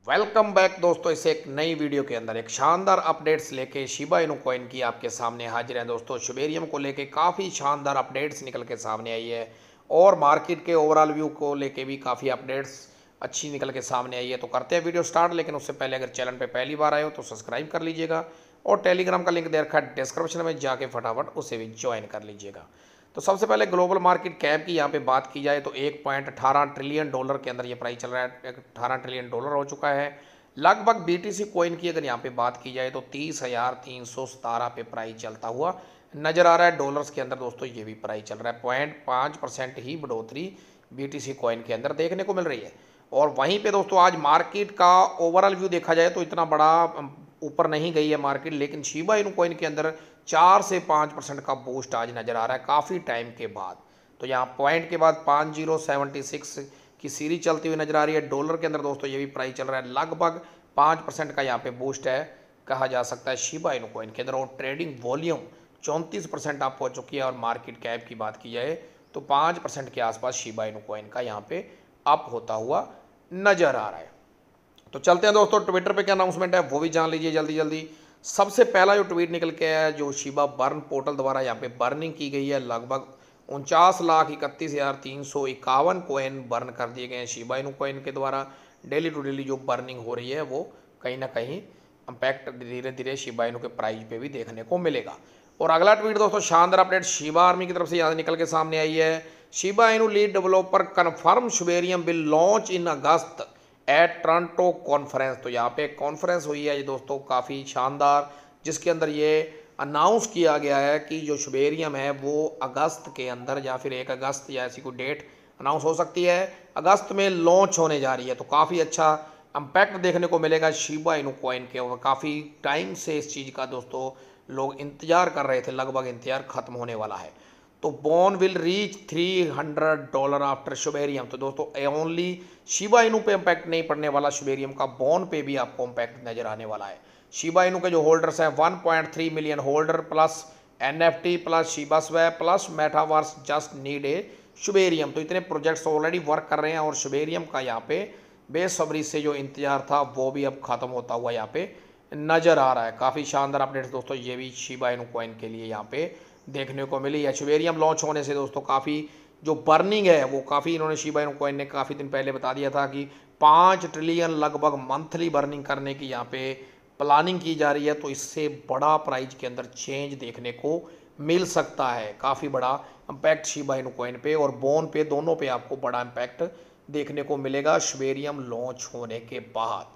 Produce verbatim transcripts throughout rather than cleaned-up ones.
Welcome back दोस्तों। इस एक नई वीडियो के अंदर एक शानदार अपडेट्स लेके शिबा इनु कॉइन की आपके सामने हाजिर हैं दोस्तों। शुबेरियम को लेके काफ़ी शानदार अपडेट्स निकल के सामने आई है और मार्केट के ओवरऑल व्यू को लेके भी काफ़ी अपडेट्स अच्छी निकल के सामने आई है। तो करते हैं वीडियो स्टार्ट, लेकिन उससे पहले अगर चैनल पे पहली बार आए हो तो सब्सक्राइब कर लीजिएगा और टेलीग्राम का लिंक दे रखा है डिस्क्रिप्शन में, जाके फटाफट उसे भी ज्वाइन कर लीजिएगा। तो सबसे पहले ग्लोबल मार्केट कैप की यहाँ पे बात की जाए तो एक पॉइंट अठारह ट्रिलियन डॉलर के अंदर ये प्राइस चल रहा है। अठारह ट्रिलियन डॉलर हो चुका है। लगभग बीटीसी कॉइन की अगर यहाँ पे बात की जाए तो तीस हजार तीन सौ सतारह पे प्राइस चलता हुआ नजर आ रहा है। डॉलर्स के अंदर दोस्तों ये भी प्राइस चल रहा है। पॉइंट पाँच परसेंट ही बढ़ोतरी बीटीसी कॉइन के अंदर देखने को मिल रही है। और वहीं पे दोस्तों आज मार्केट का ओवरऑल व्यू देखा जाए तो इतना बड़ा ऊपर नहीं गई है मार्केट, लेकिन शिबा इनु कॉइन के अंदर चार से पाँच परसेंट का बूस्ट आज नज़र आ रहा है काफ़ी टाइम के बाद। तो यहाँ पॉइंट के बाद पाँच जीरो सेवेंटी सिक्स की सीरीज चलती हुई नजर आ रही है। डॉलर के अंदर दोस्तों ये भी प्राइस चल रहा है। लगभग पाँच परसेंट का यहाँ पे बूस्ट है कहा जा सकता है शिबा इनु कॉइन के अंदर। और ट्रेडिंग वॉल्यूम चौंतीस परसेंट आप पहुँच चुकी है। और मार्केट कैप की बात की जाए तो पाँच परसेंट के आसपास शिबा इनु कॉइन का यहाँ पे अप होता हुआ नजर आ रहा है। तो चलते हैं दोस्तों, ट्विटर पे क्या अनाउंसमेंट है वो भी जान लीजिए जल्दी जल्दी। सबसे पहला जो ट्वीट निकल के आया है, जो शिबा बर्न पोर्टल द्वारा यहाँ पे बर्निंग की गई है, लगभग उनचास लाख इकतीस हज़ार तीन सौ इक्यावन कोइन बर्न कर दिए गए हैं शिबा इनु कॉइन के द्वारा। डेली टू डेली जो बर्निंग हो रही है वो कहीं ना कहीं इम्पैक्ट धीरे धीरे शिबा इनु के प्राइस पे भी देखने को मिलेगा। और अगला ट्वीट दोस्तों शानदार अपडेट शिबा आर्मी की तरफ से यहाँ निकल के सामने आई है। Shiba Inu lead developer confirm Shibarium will launch in August at Toronto conference. तो यहाँ पे कॉन्फ्रेंस हुई है ये दोस्तों काफ़ी शानदार, जिसके अंदर ये अनाउंस किया गया है कि जो शुबेरियम है वो अगस्त के अंदर या फिर एक अगस्त या ऐसी कोई डेट अनाउंस हो सकती है, अगस्त में लॉन्च होने जा रही है। तो काफ़ी अच्छा इम्पैक्ट देखने को मिलेगा शिबा इनु कॉइन के। और काफ़ी टाइम से इस चीज़ का दोस्तों लोग इंतजार कर रहे थे, लगभग इंतजार खत्म होने वाला है। तो bone will reach three hundred dollar after Shibarium. तो दोस्तों ओनली शिबा इनु पे इम्पैक्ट नहीं पड़ने वाला, शुबेरियम का बॉन पे भी आपको इम्पैक्ट नजर आने वाला है। शिबा इनु के जो होल्डर्स हैं one point three million holder plus NFT plus Shiba swap plus metaverse just need a Shibarium. तो इतने प्रोजेक्ट्स ऑलरेडी वर्क कर रहे हैं और शुबेरियम का यहाँ पे बेसब्री से जो इंतजार था वो भी अब खत्म होता हुआ यहाँ पे नजर आ रहा है। काफ़ी शानदार अपडेट्स दोस्तों ये भी शिबा इनु कॉइन के लिए यहाँ पे देखने को मिली है। शुबेरियम लॉन्च होने से दोस्तों काफ़ी जो बर्निंग है वो काफ़ी इन्होंने शिबा इनु कॉइन ने काफ़ी दिन पहले बता दिया था कि पाँच ट्रिलियन लगभग मंथली बर्निंग करने की यहाँ पे प्लानिंग की जा रही है। तो इससे बड़ा प्राइस के अंदर चेंज देखने को मिल सकता है। काफ़ी बड़ा इम्पैक्ट शिबा इनु कॉइन पे और बोन पे दोनों पे आपको बड़ा इम्पैक्ट देखने को मिलेगा शुबेरियम लॉन्च होने के बाद।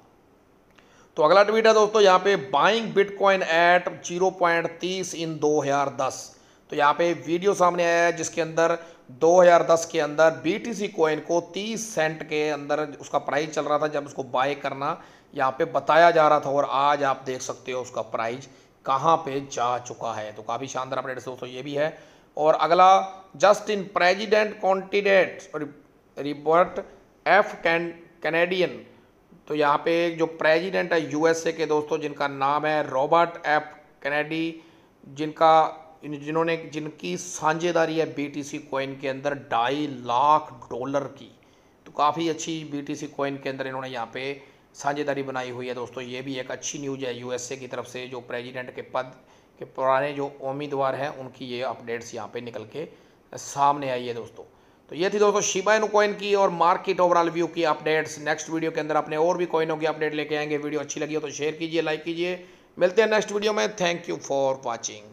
तो अगला ट्वीट है दोस्तों यहाँ पे buying bitcoin at zero point तीस इन दो हज़ार दस। तो यहाँ पे वीडियो सामने आया है जिसके अंदर दो हज़ार दस के अंदर बीटीसी कॉइन को तीस सेंट के अंदर उसका प्राइस चल रहा था जब उसको बाय करना यहाँ पे बताया जा रहा था। और आज आप देख सकते हो उसका प्राइस कहाँ पे जा चुका है। तो काफ़ी शानदार अपडेट दोस्तों ये भी है। और अगला just in president candidate Robert F Canadian. तो यहाँ पे जो प्रेसिडेंट है यूएसए के दोस्तों जिनका नाम है रॉबर्ट एफ कैनेडी, जिनका जिन्होंने जिनकी साझेदारी है बीटीसी कॉइन के अंदर ढाई लाख डॉलर की। तो काफ़ी अच्छी बीटीसी कॉइन के अंदर इन्होंने यहाँ पे साझेदारी बनाई हुई है दोस्तों। ये भी एक अच्छी न्यूज़ है यूएसए की तरफ से। जो प्रेसिडेंट के पद के पुराने जो उम्मीदवार हैं उनकी ये अपडेट्स यहाँ पे निकल के सामने आई है दोस्तों। तो ये थी दोस्तों शिबा इनु कॉइन की और मार्केट ओवरऑल व्यू की अपडेट्स। नेक्स्ट वीडियो के अंदर अपने और भी कॉइनों की अपडेट लेके आएंगे। वीडियो अच्छी लगी हो तो शेयर कीजिए, लाइक कीजिए। मिलते हैं नेक्स्ट वीडियो में। Thank you for watching.